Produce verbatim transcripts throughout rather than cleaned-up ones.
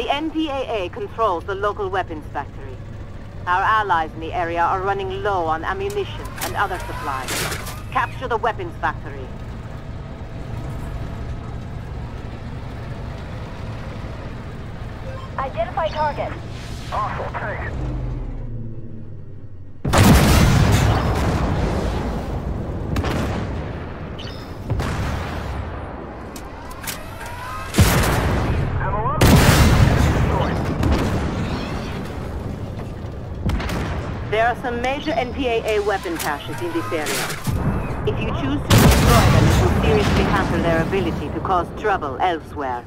The N B A controls the local weapons factory. Our allies in the area are running low on ammunition and other supplies. Capture the weapons factory. Identify target. Hostile tank. Ammo up. There are some major N B A weapon caches in this area. If you choose to destroy them, it will seriously hamper their ability to cause trouble elsewhere.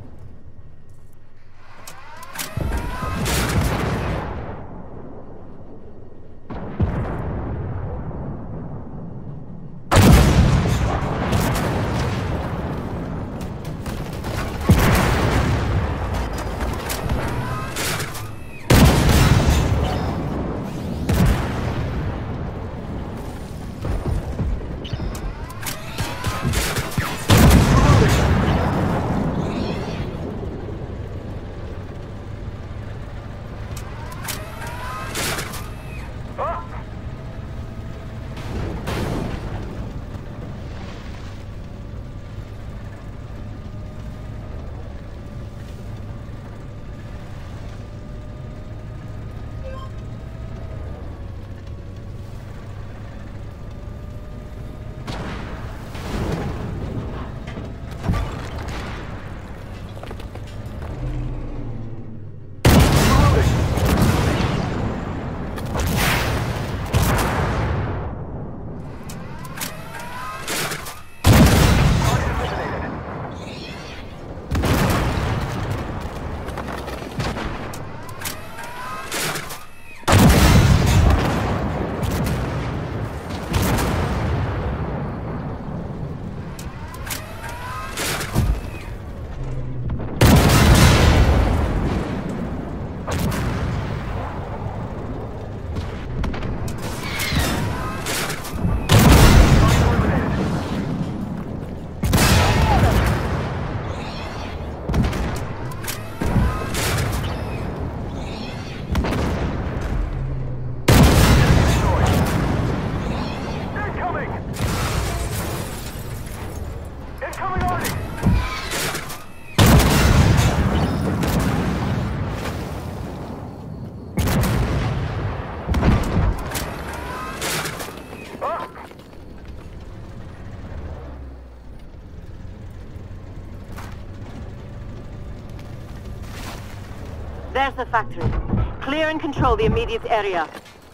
There's the factory. Clear and control the immediate area.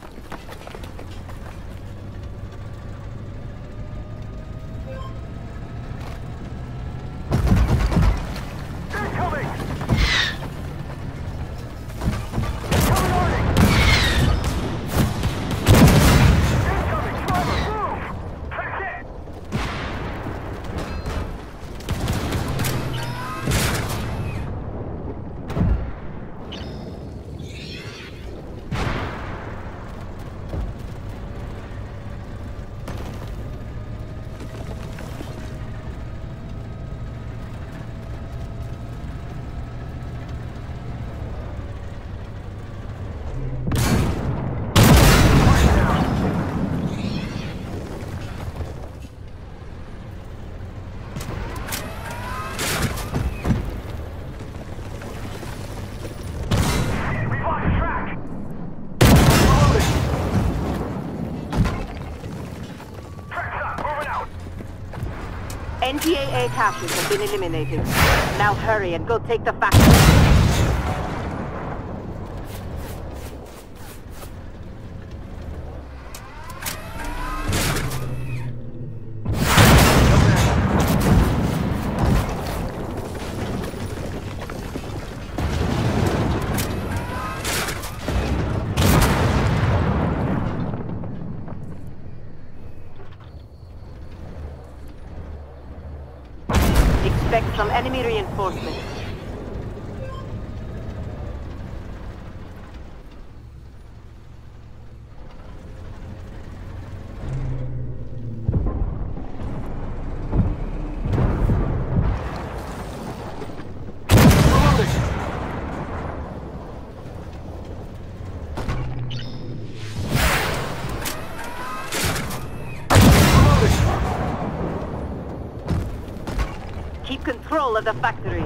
N B A caches have been eliminated. Now hurry and go take the factory. Expect some enemy reinforcements. control of the factory.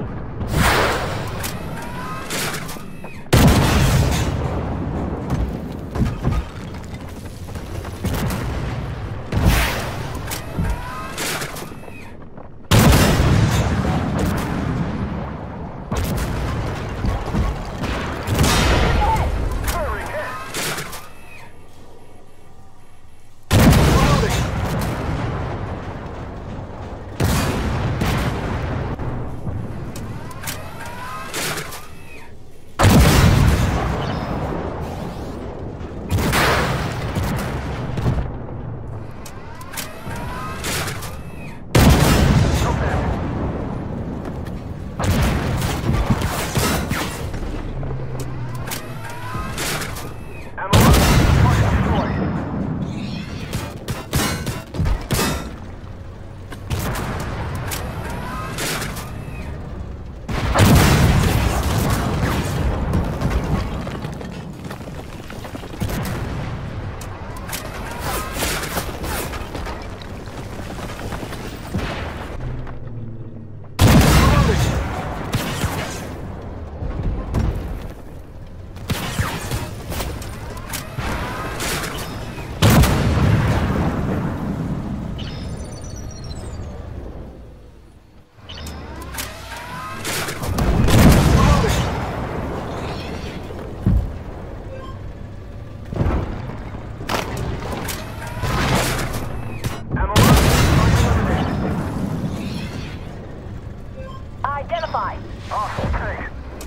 Identify. Awful tank.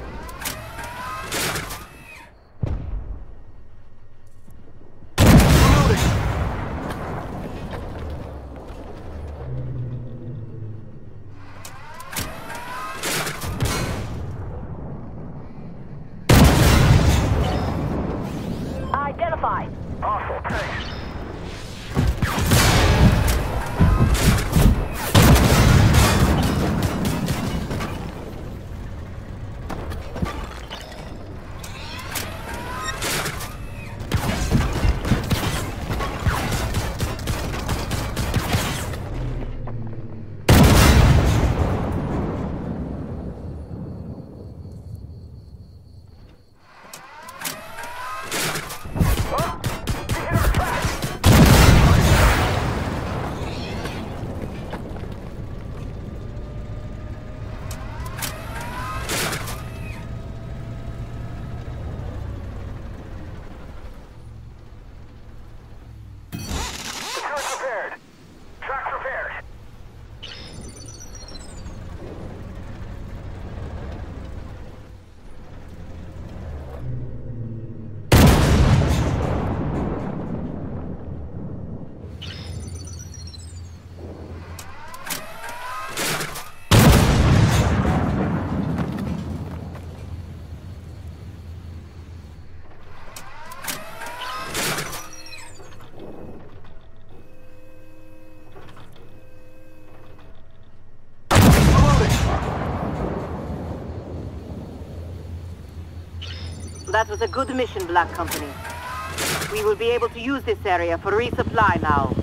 Identify. Awful tank. That was a good mission, Black Company. We will be able to use this area for resupply now.